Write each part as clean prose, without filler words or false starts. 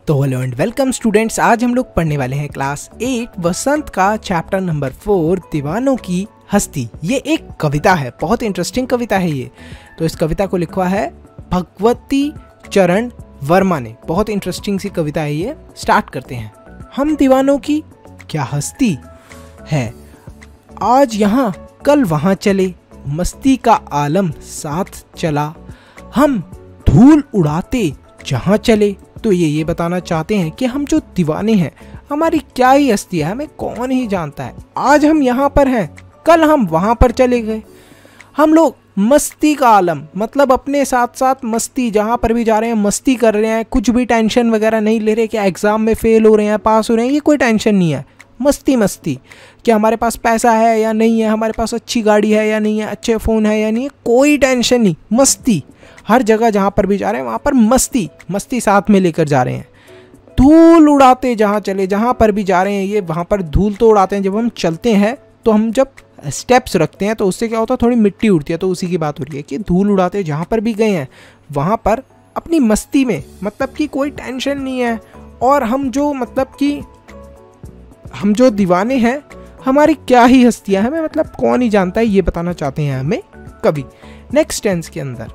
तो hello and welcome students. आज हम लोग पढ़ने वाले हैं क्लास 8 वसंत का चैप्टर नंबर 4 दीवानों की हस्ती। ये एक कविता है, बहुत इंटरेस्टिंग कविता है ये। तो इस कविता को लिखा है भगवती चरण वर्मा ने। बहुत इंटरेस्टिंग सी कविता है ये। स्टार्ट करते हैं। हम दीवानों की क्या हस्ती है, आज यहाँ कल वहाँ चले, मस्ती का आलम साथ चला, हम धूल उड़ाते जहाँ चले। तो ये बताना चाहते हैं कि हम जो दीवाने हैं हमारी क्या ही हस्ती है, हमें कौन ही जानता है। आज हम यहाँ पर हैं, कल हम वहाँ पर चले गए। हम लोग मस्ती का आलम मतलब अपने साथ साथ मस्ती, जहाँ पर भी जा रहे हैं मस्ती कर रहे हैं, कुछ भी टेंशन वगैरह नहीं ले रहे। क्या एग्जाम में फेल हो रहे हैं, पास हो रहे हैं, ये कोई टेंशन नहीं है। मस्ती मस्ती, क्या हमारे पास पैसा है या नहीं है, हमारे पास अच्छी गाड़ी है या नहीं है, अच्छे फ़ोन है या नहीं है, कोई टेंशन नहीं। मस्ती, हर जगह जहाँ पर भी जा रहे हैं वहाँ पर मस्ती मस्ती साथ में लेकर जा रहे हैं। धूल उड़ाते जहाँ चले, जहाँ पर भी जा रहे हैं ये वहाँ पर धूल तो उड़ाते हैं। जब हम चलते हैं तो हम जब स्टेप्स रखते हैं तो उससे क्या होता है, थोड़ी मिट्टी उड़ती है। तो उसी की बात हो रही है कि धूल उड़ाते जहाँ पर भी गए हैं वहाँ पर अपनी मस्ती में, मतलब कि कोई टेंशन नहीं है। और हम जो मतलब कि हम जो दीवाने हैं हमारी क्या ही हस्तियाँ, हमें मतलब कौन ही जानता है, ये बताना चाहते हैं हमें कवि। नेक्स्ट टेंस के अंदर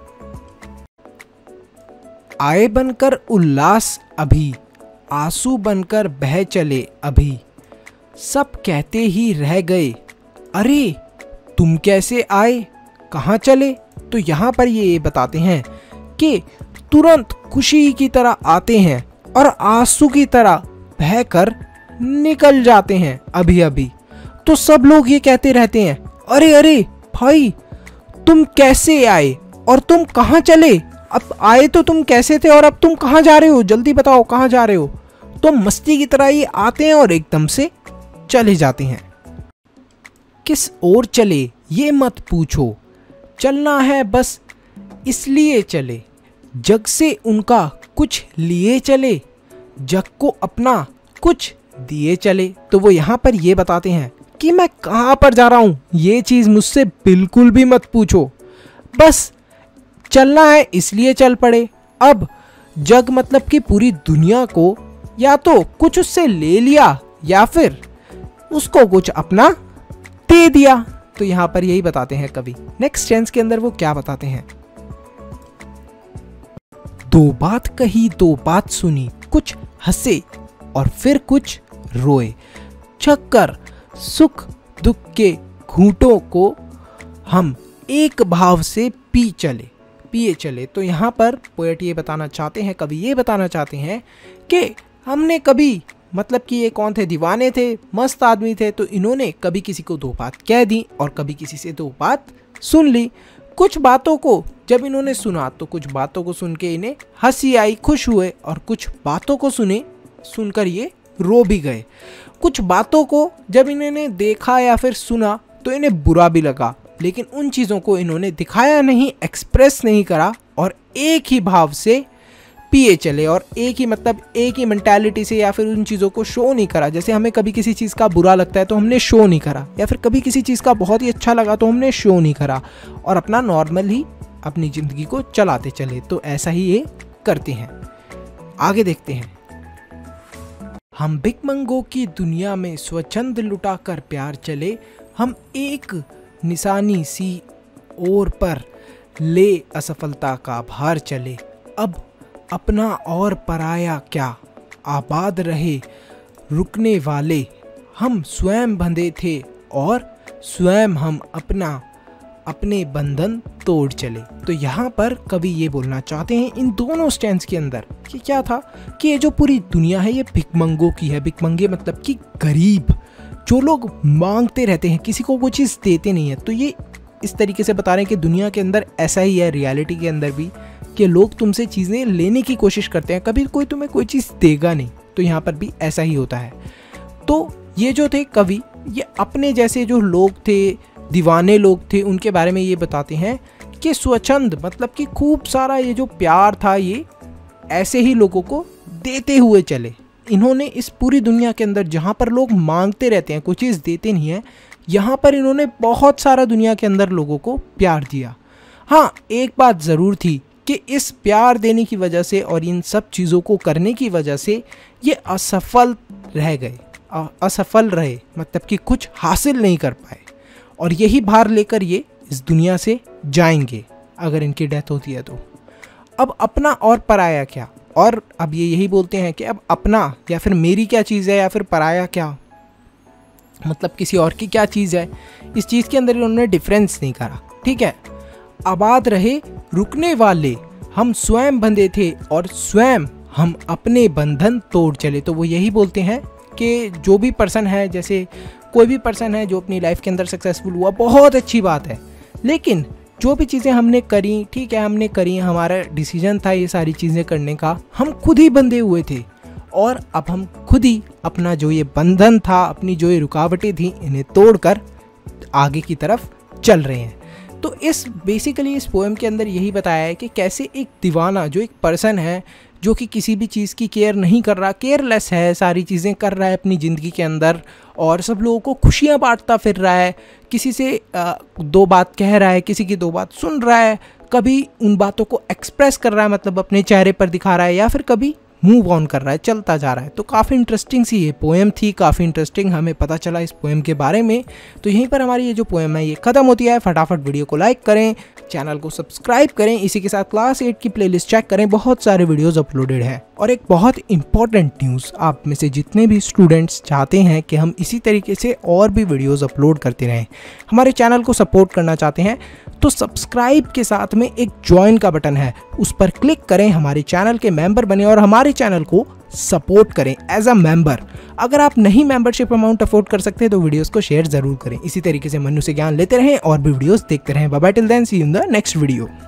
आए बनकर उल्लास अभी, आंसू बनकर बह चले अभी, सब कहते ही रह गए, अरे तुम कैसे आए कहाँ चले। तो यहाँ पर ये बताते हैं कि तुरंत खुशी की तरह आते हैं और आंसू की तरह बहकर निकल जाते हैं अभी अभी। तो सब लोग ये कहते रहते हैं, अरे अरे भाई तुम कैसे आए और तुम कहाँ चले। अब आए तो तुम कैसे थे और अब तुम कहाँ जा रहे हो, जल्दी बताओ कहाँ जा रहे हो। तो मस्ती की तरह ये आते हैं और एकदम से चले जाते हैं। किस ओर चले ये मत पूछो, चलना है बस इसलिए चले, जग से उनका कुछ लिए चले, जग को अपना कुछ दिए चले। तो वो यहाँ पर ये बताते हैं कि मैं कहाँ पर जा रहा हूँ ये चीज़ मुझसे बिल्कुल भी मत पूछो, बस चलना है इसलिए चल पड़े। अब जग मतलब कि पूरी दुनिया को या तो कुछ उससे ले लिया या फिर उसको कुछ अपना दे दिया। तो यहाँ पर यही बताते हैं कवि। नेक्स्ट टेंस के अंदर वो क्या बताते हैं, दो बात कही दो बात सुनी, कुछ हंसे और फिर कुछ रोए, छक्कर सुख दुख के घूंटों को हम एक भाव से पिए चले। तो यहाँ पर पोएट ये बताना चाहते हैं, कवि ये बताना चाहते हैं कि हमने कभी मतलब कि ये कौन थे, दीवाने थे, मस्त आदमी थे। तो इन्होंने कभी किसी को दो बात कह दी और कभी किसी से दो बात सुन ली। कुछ बातों को जब इन्होंने सुना तो कुछ बातों को सुन के इन्हें हंसी आई, खुश हुए, और कुछ बातों को सुनकर ये रो भी गए। कुछ बातों को जब इन्होंने देखा या फिर सुना तो इन्हें बुरा भी लगा, लेकिन उन चीज़ों को इन्होंने दिखाया नहीं, एक्सप्रेस नहीं करा और एक ही भाव से पिए चले और एक ही मेंटालिटी से या फिर उन चीज़ों को शो नहीं करा। जैसे हमें कभी किसी चीज़ का बुरा लगता है तो हमने शो नहीं करा, या फिर कभी किसी चीज़ का बहुत ही अच्छा लगा तो हमने शो नहीं करा और अपना नॉर्मल ही अपनी ज़िंदगी को चलाते चले। तो ऐसा ही ये करते हैं। आगे देखते हैं। हम भिखमंगों की दुनिया में स्वच्छंद लुटा कर प्यार चले, हम एक निशानी सी ओर पर ले असफलता का भार चले, अब अपना और पराया क्या आबाद रहे रुकने वाले, हम स्वयं बंधे थे और स्वयं हम अपने बंधन तोड़ चले। तो यहाँ पर कवि ये बोलना चाहते हैं इन दोनों स्टैंस के अंदर कि क्या था कि ये जो पूरी दुनिया है ये भिखमंगों की है। भिखमंगे मतलब कि गरीब, जो लोग मांगते रहते हैं, किसी को कोई चीज़ देते नहीं है। तो ये इस तरीके से बता रहे हैं कि दुनिया के अंदर ऐसा ही है, रियलिटी के अंदर भी, कि लोग तुमसे चीज़ें लेने की कोशिश करते हैं, कभी कोई तुम्हें कोई चीज़ देगा नहीं। तो यहाँ पर भी ऐसा ही होता है। तो ये जो थे कवि, ये अपने जैसे जो लोग थे, दीवाने लोग थे, उनके बारे में ये बताते हैं कि स्वच्छंद मतलब कि खूब सारा ये जो प्यार था ये ऐसे ही लोगों को देते हुए चले। इन्होंने इस पूरी दुनिया के अंदर जहाँ पर लोग मांगते रहते हैं, कोई चीज़ देते नहीं है, यहाँ पर इन्होंने बहुत सारा दुनिया के अंदर लोगों को प्यार दिया। हाँ, एक बात ज़रूर थी कि इस प्यार देने की वजह से और इन सब चीज़ों को करने की वजह से ये असफल रहे, मतलब कि कुछ हासिल नहीं कर पाए, और यही भार लेकर ये इस दुनिया से जाएंगे अगर इनकी डेथ होती है तो। अब अपना और पराया क्या, और अब ये यही बोलते हैं कि अब अपना या फिर मेरी क्या चीज़ है या फिर पराया क्या, मतलब किसी और की क्या चीज़ है, इस चीज़ के अंदर उन्होंने डिफरेंस नहीं करा। ठीक है, आबाद रहे रुकने वाले, हम स्वयं बंधे थे और स्वयं हम अपने बंधन तोड़ चले। तो वो यही बोलते हैं कि जो भी पर्सन है, जैसे कोई भी पर्सन है जो अपनी लाइफ के अंदर सक्सेसफुल हुआ, बहुत अच्छी बात है, लेकिन जो भी चीज़ें हमने करी, ठीक है हमने करी, हमारा डिसीजन था ये सारी चीज़ें करने का, हम खुद ही बंधे हुए थे, और अब हम खुद ही अपना जो ये बंधन था, अपनी जो ये रुकावटें थी, इन्हें तोड़कर आगे की तरफ चल रहे हैं। तो इस बेसिकली इस पोएम के अंदर यही बताया है कि कैसे एक दीवाना, जो एक पर्सन है जो कि किसी भी चीज़ की केयर नहीं कर रहा, केयरलेस है, सारी चीज़ें कर रहा है अपनी ज़िंदगी के अंदर और सब लोगों को खुशियाँ बांटता फिर रहा है, किसी से दो बात कह रहा है, किसी की दो बात सुन रहा है, कभी उन बातों को एक्सप्रेस कर रहा है, मतलब अपने चेहरे पर दिखा रहा है, या फिर कभी मूव ऑन कर रहा है, चलता जा रहा है। तो काफ़ी इंटरेस्टिंग सी ये पोएम थी, काफ़ी इंटरेस्टिंग हमें पता चला इस पोएम के बारे में। तो यहीं पर हमारी ये जो पोएम है ये ख़त्म होती है। फटाफट वीडियो को लाइक करें, चैनल को सब्सक्राइब करें, इसी के साथ क्लास 8 की प्लेलिस्ट चेक करें, बहुत सारे वीडियोज़ अपलोडेड हैं। और एक बहुत इंपॉर्टेंट न्यूज़, आप में से जितने भी स्टूडेंट्स चाहते हैं कि हम इसी तरीके से और भी वीडियोज़ अपलोड करते रहें, हमारे चैनल को सपोर्ट करना चाहते हैं, तो सब्सक्राइब के साथ में एक ज्वाइन का बटन है, उस पर क्लिक करें, हमारे चैनल के मेंबर बने और हमारे चैनल को सपोर्ट करें एज अ मेंबर। अगर आप नहीं मेंबरशिप अमाउंट अफोर्ड कर सकते तो वीडियोस को शेयर जरूर करें। इसी तरीके से मनु से ज्ञान लेते रहें और भी वीडियोस देखते रहें। Bye bye, till then, see you in the next video.